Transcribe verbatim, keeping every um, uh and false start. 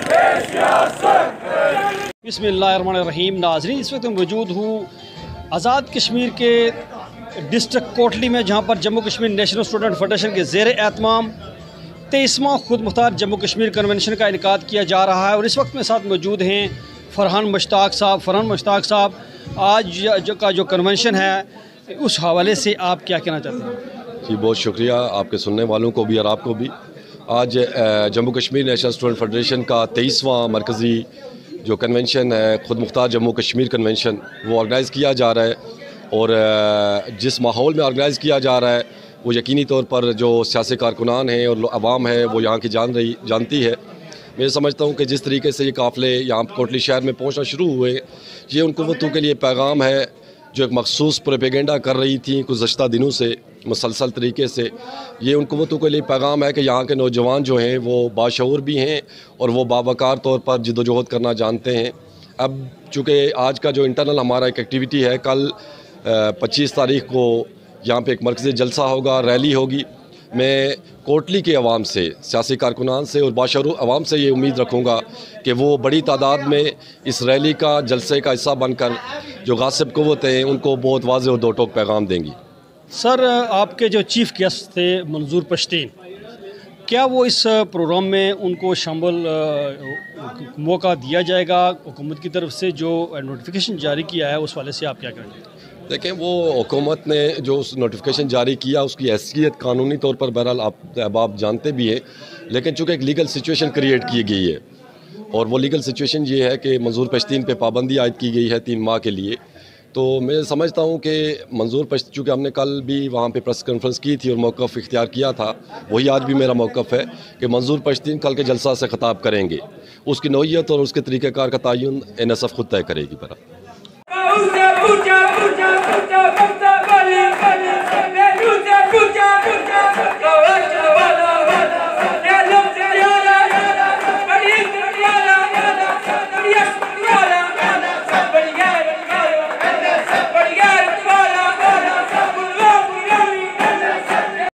बिस्मिल्लाहिर्रहमानिर्रहीम। नाज़रीन, इस वक्त मैं मौजूद हूँ आज़ाद कश्मीर के डिस्ट्रिक्ट कोटली में, जहाँ पर Jammu Kashmir national student federation के ज़ेर एहतमाम तेईसवां खुद मुख्तार जम्मू कश्मीर कन्वेंशन का इनकाद किया जा रहा है। और इस वक्त मेरे साथ मौजूद हैं फ़रहान मुश्ताक साहब। फ़रहान मुश्ताक साहब, आज जो का जो कन्वेंशन है उस हवाले से आप क्या कहना चाहते हैं? जी, बहुत शुक्रिया आपके सुनने वालों को भी और आपको भी। आज Jammu Kashmir national student federation का तेईसवां मरकज़ी जो कन्वेंशन है खुद मुख्तार जम्मू कश्मीर कन्वेंशन, वो ऑर्गेनाइज़ किया जा रहा है। और जिस माहौल में ऑर्गेनाइज़ किया जा रहा है वो यकीनी तौर पर जो सियासी कारकुनान हैं और आवाम है वो यहाँ की जान रही जानती है। मैं समझता हूँ कि जिस तरीके से ये काफ़िले यहाँ कोटली शहर में पहुँचना शुरू हुए, ये उन क़ुव्वतों के लिए पैगाम है जो एक मखसूस प्रोपेगेंडा कर रही थी गुज़श्ता दिनों से मुसलसल तरीके से। ये उन क़ुव्वतों के लिए पैगाम है कि यहाँ के नौजवान जो हैं वो बाशऊर भी हैं और वो बावकार तौर पर जिद्दोजहद करना जानते हैं। अब चूँकि आज का जो इंटरनल हमारा एक एक्टिविटी है, कल पच्चीस तारीख को यहाँ पे एक मरकज़ी जलसा होगा, रैली होगी। मैं कोटली के अवाम से, सियासी कारकुनान से और बाशऊर अवाम से ये उम्मीद रखूँगा कि वो बड़ी तादाद में इस रैली का, जलसे का हिस्सा बनकर जो गासिब क़ुव्वतें हैं उनको बहुत वाज़ेह और दो टोक पैगाम देंगी। सर, आपके जो चीफ़ गेस्ट थे मंजूर पश्तीन, क्या वो इस प्रोग्राम में उनको शामिल मौका दिया जाएगा? हुकूमत की तरफ से जो नोटिफिकेशन जारी किया है उस वाले से आप क्या कहेंगे? देखें, वो हुकूमत ने जो उस नोटिफिकेशन जारी किया उसकी हैसियत कानूनी तौर पर बहरहाल आप अब आप जानते भी हैं, लेकिन चूँकि एक लीगल सिचुएशन क्रिएट की गई है और वो लीगल सिचुएशन ये है कि मंजूर पश्तीन पे पाबंदी आयद की गई है तीन माह के लिए। तो मैं समझता हूँ कि मंजूर पश्तीन, चूँकि हमने कल भी वहाँ पे प्रेस कॉन्फ्रेंस की थी और मौक़िफ़ इख्तियार किया था, वही आज भी मेरा मौक़िफ़ है कि मंजूर पश्तीन कल के जलसा से ख़िताब करेंगे। उसकी नौइयत और उसके तरीक़ेकार का तयन एन एस एफ खुद तय करेगी। पर